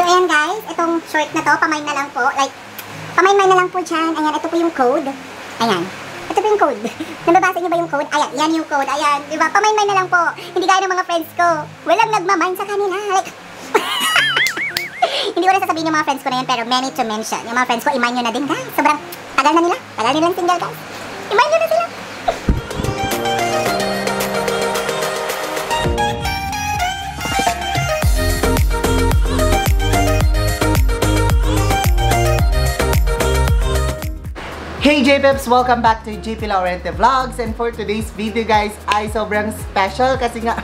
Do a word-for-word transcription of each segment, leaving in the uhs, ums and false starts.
ayan guys, itong short na to, pamain na lang po. Like, pamain na lang po dyan. Ayan, ito po yung code. Ayan. Ito po yung code. Nababasa niyo ba yung code? Ayan, yan yung code. Ayan, di ba? Pamain na lang po. Hindi gaya ng mga friends ko. Walang nagmamain sa kanila. Like, hindi ko na sasabihin yung mga friends ko na yan, pero many to mention. Yung mga friends ko, imain nyo na din, guys. Sobrang tagal na nila. Tagal nilang single, guys. Imain nyo na sila. Hey J-Peps! Welcome back to J P Laurente Vlogs, and for today's video guys ay sobrang special kasi nga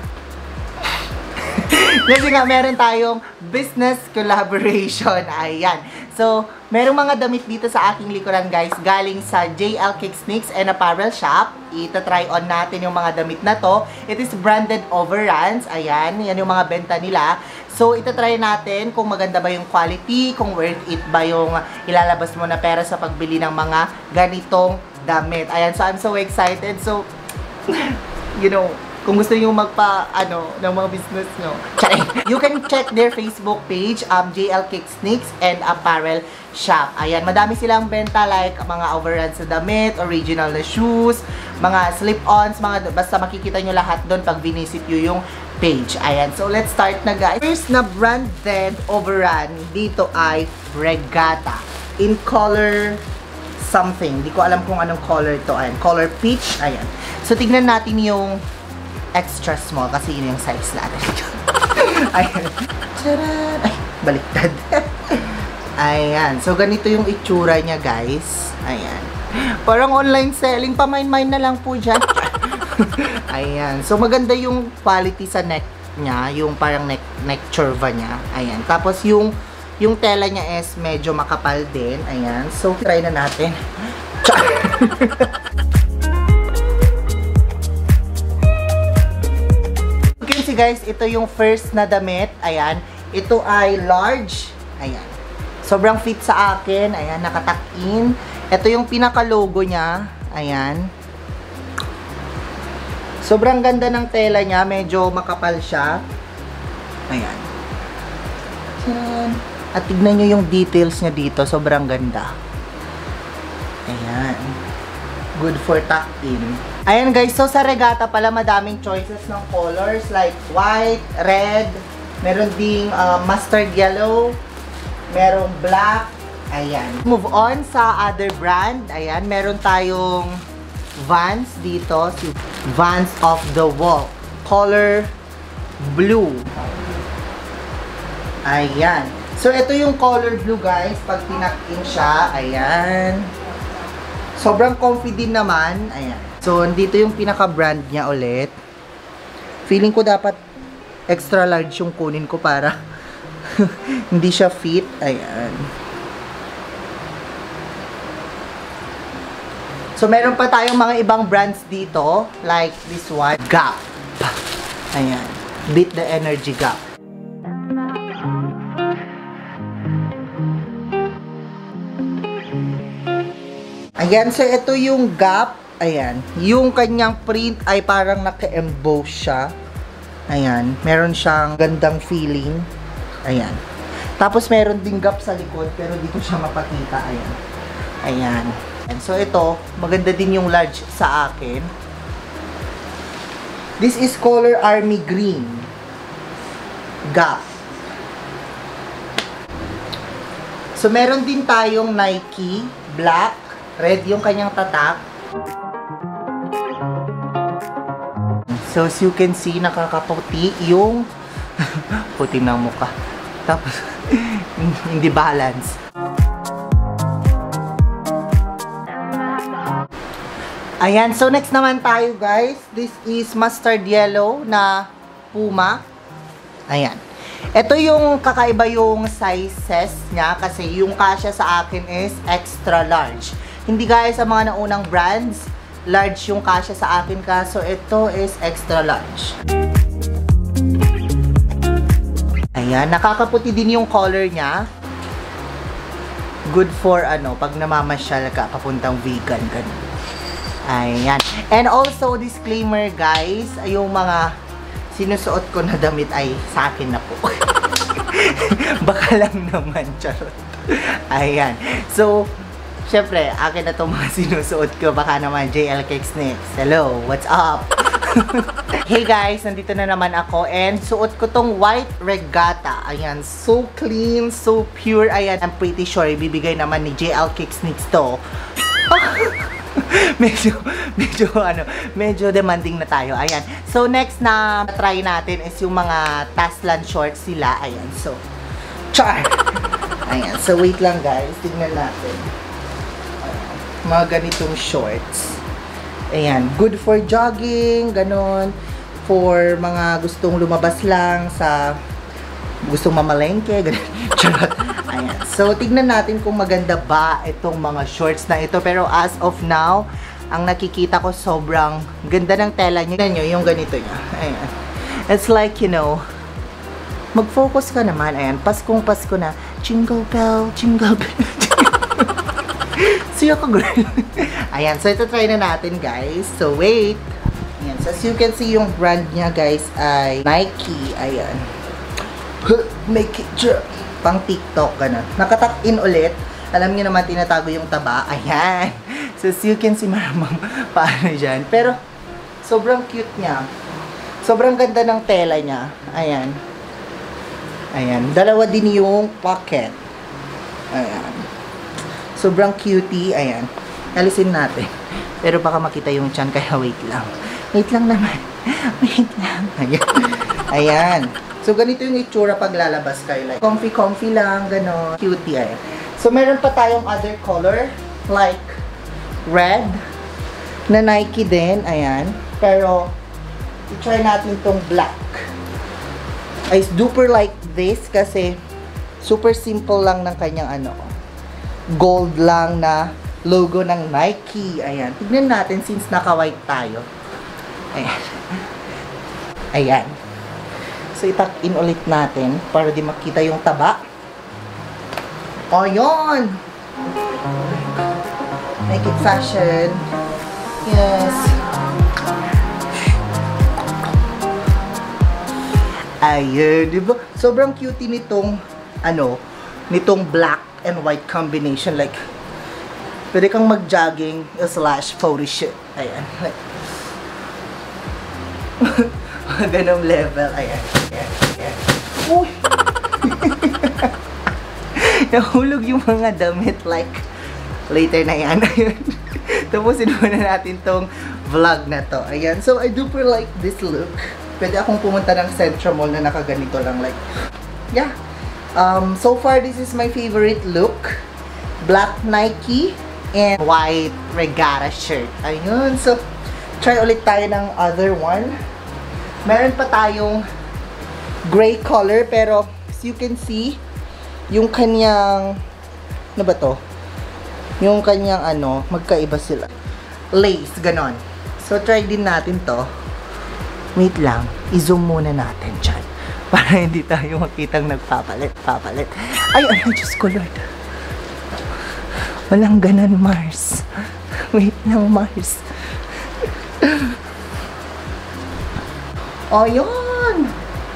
kasi nga meron tayong business collaboration. Ayan. So, merong mga damit dito sa aking likuran guys galing sa J L Cake Sneaks and Apparel Shop. Ita-try on natin yung mga damit na to. It is branded overruns. Ayan. Yan yung mga benta nila. So, itatry natin kung maganda ba yung quality, kung worth it ba yung ilalabas mo na pera sa pagbili ng mga ganitong damit. Ayan, so I'm so excited. So, you know, kung gusto niyo magpa, ano, ng mga business nyo, you can check their Facebook page, um, J L Cake Sneaks and Apparel Shop. Ayan, madami silang benta like mga overruns sa damit, original na shoes, mga slip-ons, mga, basta makikita nyo lahat doon pag visit nyo yung page. Ayan, so let's start na guys. First na branded overrun dito ay Regatta in color something. Di ko alam kung anong color to. Ayan, color peach. Ayan. So tignan natin yung extra small kasi yun yung size natin. Ayan. Tcharan! Ay, baliktad. Ayan. So ganito yung itsura niya guys. Ayan. Parang online selling. Pamain-main na lang po dyan. Ayan. So, maganda yung quality sa neck niya. Yung parang neck, neck curva niya. Ayan. Tapos, yung, yung tela niya is medyo makapal din. Ayan. So, try na natin. You can see guys, ito yung first na damit. Ayan. Ito ay large. Ayan. Sobrang fit sa akin. Ayan. Nakatuck-in. Ito yung pinaka-logo niya. Ayan. Sobrang ganda ng tela niya. Medyo makapal siya. Ayan. At tignan nyo yung details niya dito. Sobrang ganda. Ayan. Good for tuck-in. Ayan guys. So sa Regatta pala madaming choices ng colors. Like white, red. Meron ding uh, mustard yellow. Merong black. Ayan. Move on sa other brand. Ayan. Meron tayong Vans dito, si Vans of the Wall, color blue. Ayan. So, ito yung color blue, guys. Pag tinak-in siya, ayan. Sobrang comfy din naman. Ayan. So, dito yung pinaka-brand niya ulit. Feeling ko dapat extra large yung kunin ko para hindi siya fit. Ayan. So, meron pa tayong mga ibang brands dito. Like this one. Gap. Ayan. Beat the energy Gap. Ayan. So, ito yung Gap. Ayan. Yung kanyang print ay parang naka-emboss siya. Ayan. Meron siyang gandang feeling. Ayan. Tapos, meron ding Gap sa likod. Pero di ko siya mapakita. Ayan. Ayan. And so ito, maganda din yung large sa akin. This is color army green. Gap. So meron din tayong Nike, black, red yung kanyang tatak. So as you can see, nakakaputi yung puti ng mukha. Tapos hindi balance. Ayan, so next naman tayo guys. This is mustard yellow na Puma. Ayan. Ito yung kakaiba yung sizes niya kasi yung kasya sa akin is extra large. Hindi gaya sa mga naunang brands, large yung kasya sa akin kaso ito is extra large. Ayan, nakakaputi din yung color niya. Good for ano, pag namamasyal ka, papuntang vegan, ganun. Ayan. And also, disclaimer guys, yung mga sinusuot ko na damit ay sa akin na po. Baka lang naman, charot. Ayan. So, syempre, akin na itong mga sinusuot ko. Baka naman, J L Cakes Next. Hello, what's up? Hey guys, nandito na naman ako. And suot ko tong white regatta. Ayan, so clean, so pure. Ayan, I'm pretty sure ibibigay naman ni J L Cakes Next to. medyo, medyo, ano, medyo demanding na tayo. Ayan. So, next na try natin is yung mga Taslan shorts sila. Ayan, so, char! Ayan, so wait lang guys. Tignan natin. Ayan, mga ganitong shorts. Ayan, good for jogging, ganon. For mga gustong lumabas lang sa gustong mamalengke, ganon. Charot. Ayan. So, tignan natin kung maganda ba itong mga shorts na ito. Pero as of now, ang nakikita ko sobrang ganda ng tela niya. Tignan nyo, yung ganito niya. Ayan. It's like, you know, mag-focus ka naman. Ayan, Paskong Pasko na. Jingle bell, jingle bell. Siya ko, girl. Ayan, so ito try na natin, guys. So, wait. Ayan, so as you can see, yung brand niya, guys, ay Nike. Ayan. Make it drop. Pang TikTok, gano'n. Nakatuck in ulit. Alam niyo naman, tinatago yung taba. Ayan. So, as you can see, maramang paano dyan. Pero, sobrang cute niya. Sobrang ganda ng tela niya. Ayan. Ayan. Dalawa din yung pocket. Ayan. Sobrang cutie. Ayan. Alisin natin. Pero baka makita yung chan, kaya wait lang. Wait lang naman. Wait lang. Ayan. Ayan. So, ganito yung itsura pag lalabas kayo. Like, comfy-comfy lang, gano'n. Cutie, ayan. So, meron pa tayong other color. Like, red. Na Nike din. Ayan. Pero, i-try natin tong black. I super like this kasi super simple lang ng kanyang ano. Gold lang na logo ng Nike. Ayan. Tignan natin since naka-white tayo. Ayan. Ayan. So, itak in ulit natin para di makita yung taba. O, yun! Make it fashion. Yes. Ayun, di ba? Sobrang cutie nitong, ano, nitong black and white combination. Like, pwede kang mag-jogging slash photo shoot. Ayan. Like, ganong level. Ayan. Ayan. Ayan. Uy! Nahulog yung mga damit. Like, later na yan. Ayan. Tapusin muna natin tong vlog na to. Ayan. So, I do like this look. Pwede akong pumunta ng Central Mall na nakaganito lang. Like, yeah. Um, so far, this is my favorite look. Black Nike and white regatta shirt. Ayun. So, try ulit tayo ng other one. Meron pa tayong gray color, pero as you can see, yung kanyang, ano ba to? Yung kanyang ano, magkaiba sila. Lace, ganon. So, try din natin to. Wait lang, i-zoom muna natin dyan. Para hindi tayo makitang nagpapalit, papalit. Ay, ay, Diyos ko, Lord. Walang ganon, Mars. Wait lang, Mars. Oh, yun!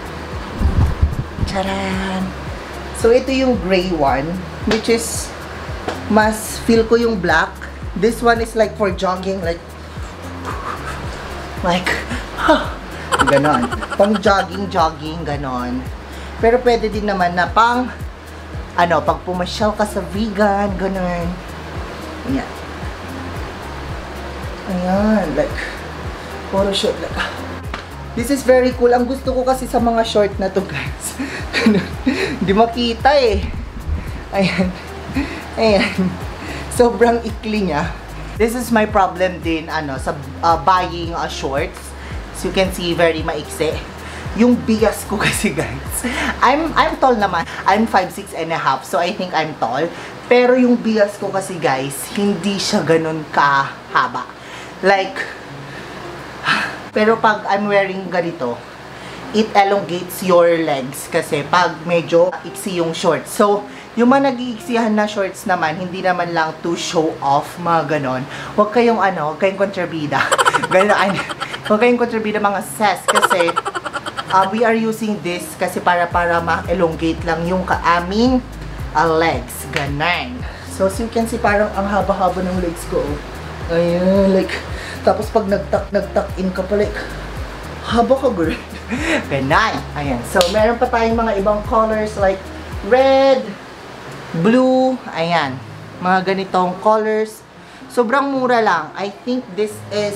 Charan! So, ito yung gray one, which is, mas feel ko yung black. This one is like for jogging, like, like, huh, ganon. Pang jogging, jogging, ganon. Pero pwede din naman na pang, ano, pag pumasyal ka sa vegan, ganon. Ayan. Ayan, like, photo shoot, like, this is very cool. Ang gusto ko kasi sa mga short na to, guys. Hindi makita eh. Ayan. Ayan. Sobrang ikli niya. This is my problem din, ano, sa uh, buying uh, shorts. As you can see, very maiksi. Yung bias ko kasi, guys. I'm, I'm tall naman. I'm five six and a half. So, I think I'm tall. Pero yung bias ko kasi, guys, hindi siya ganun kahaba. Like, pero pag I'm wearing ganito, it elongates your legs kasi pag medyo iksi yung shorts. So, yung mga nag-iiksihan na shorts naman, hindi naman lang to show off, mga ganon. Huwag kayong ano, huwag kayong kontrabida. Ganon, huwag kayong kontrabida mga ses kasi uh, we are using this kasi para para ma-elongate lang yung kaaming uh, legs. Ganun. So, as you can see, parang ang haba-haba ng legs ko. Ayan, like, tapos pag nagtak, nagtak in ka pa, like, haba ka, girl. Ganun. Ayan. So, meron pa tayong mga ibang colors like red, blue, ayan. Mga ganitong colors. Sobrang mura lang. I think this is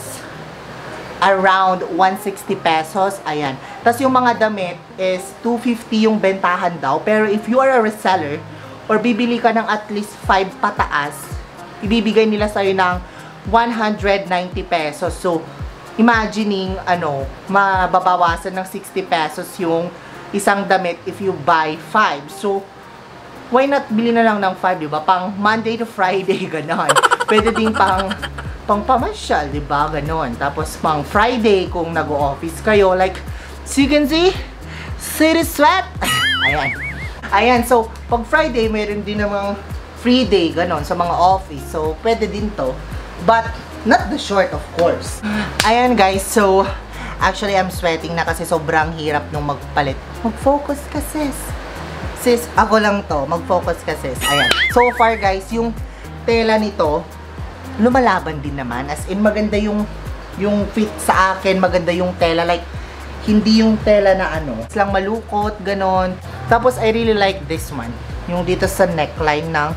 around one hundred sixty pesos. Ayan. Tapos yung mga damit is two fifty yung bentahan daw. Pero if you are a reseller, or bibili ka ng at least five pataas, ibibigay nila sa'yo ng one hundred ninety pesos. So, imagining, ano, mababawasan ng sixty pesos yung isang damit if you buy five. So, why not bili na lang ng five, di ba? Pang Monday to Friday, ganon. Pwede din pang, pang pamasyal, di ba? Ganon. Tapos, pang Friday, kung nag-o-office kayo, like, so you can see, city sweat. Ayan. Ayan, so, pag Friday, mayroon din namang free day, ganon, sa mga office. So, pwede din to. But, not the short, of course. Ayan, guys, so, actually, I'm sweating na kasi sobrang hirap nung magpalit. Mag-focus ka, sis. Sis, ako lang to. Mag-focus ka, sis. Ayan. So far, guys, yung tela nito, lumalaban din naman. As in, maganda yung, yung fit sa akin. Maganda yung tela. Like, hindi yung tela na ano. Lang malukot, ganon. Tapos, I really like this one. Yung dito sa neckline ng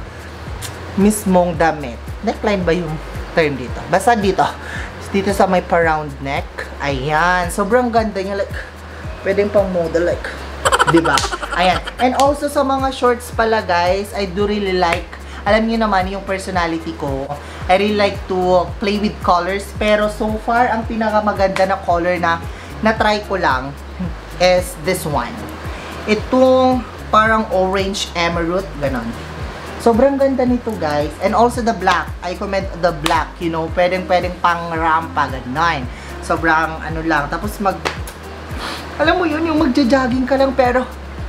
mismong damit. Neckline ba yung term dito? Basta dito. Dito sa may pa-round neck. Ayan. Sobrang ganda niya. Like, pwedeng pang model. Like, diba? Ayan. And also sa mga shorts pala, guys, I do really like, alam niyo naman yung personality ko. I really like to play with colors. Pero so far, ang pinakamaganda na color na na-try ko lang is this one. Itong parang orange emerald. Ganon. Sobrang ganda nito, guys. And also the black. I commend the black. You know, pwedeng-pwedeng pang rampa. Ganon. Sobrang ano lang. Tapos mag... Alam mo yun, yung magja-jogging ka lang pero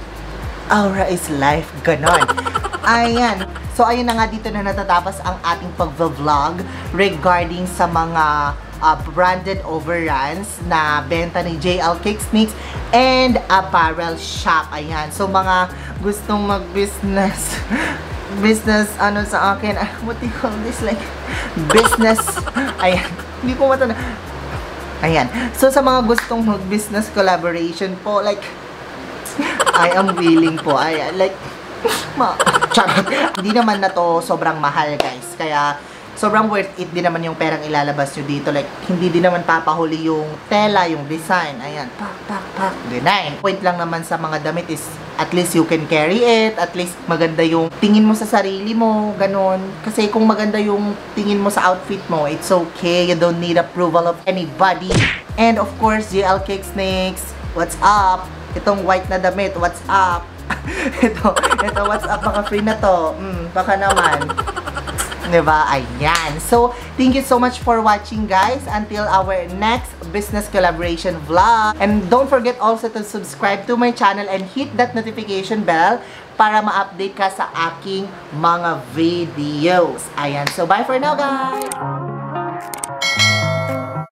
aura is life. Ganon. Ayan. So, ayun na nga, dito na natatapos ang ating pag-vlog regarding sa mga uh, branded overruns na benta ni J L Cakes Mix and apparel shop. Ayan. So, mga gustong mag-business business, ano sa akin, uh, what do you call this? Like, business. Ayan. Hindi ko matanda. Ayan. So, sa mga gustong mag-business collaboration po, like, I am willing po. Ayan. Like, ma charot. Hindi naman na to sobrang mahal, guys. Kaya, sobrang worth it din naman yung perang ilalabas nyo dito. Like, hindi din naman papahuli yung tela, yung design. Ayan. Pak, pak, pak. Ganyan. Point lang naman sa mga damit is, at least you can carry it. At least, maganda yung tingin mo sa sarili mo. Ganon. Kasi kung maganda yung tingin mo sa outfit mo, it's okay. You don't need approval of anybody. And of course, J L Cakes Mix, what's up? Itong white na damit, what's up? ito, ito, what's up? Baka free na to. Mm, baka naman. Diba? Ayan. So, thank you so much for watching, guys. Until our next business collaboration vlog. And don't forget also to subscribe to my channel and hit that notification bell para ma-update ka sa aking mga videos. Ayan. So, bye for now, guys!